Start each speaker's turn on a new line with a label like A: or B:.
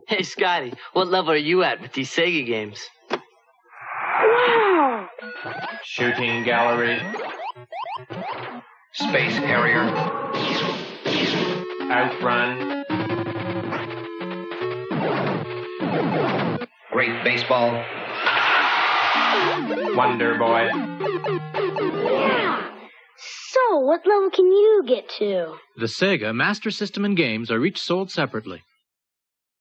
A: Hey, Scotty, what level are you at with these Sega games?
B: Wow!
C: Shooting gallery.
D: Space Harrier.
C: Outrun.
D: Great Baseball.
C: Wonder Boy.
B: Yeah! So, what level can you get to?
E: The Sega Master System and games are each sold separately.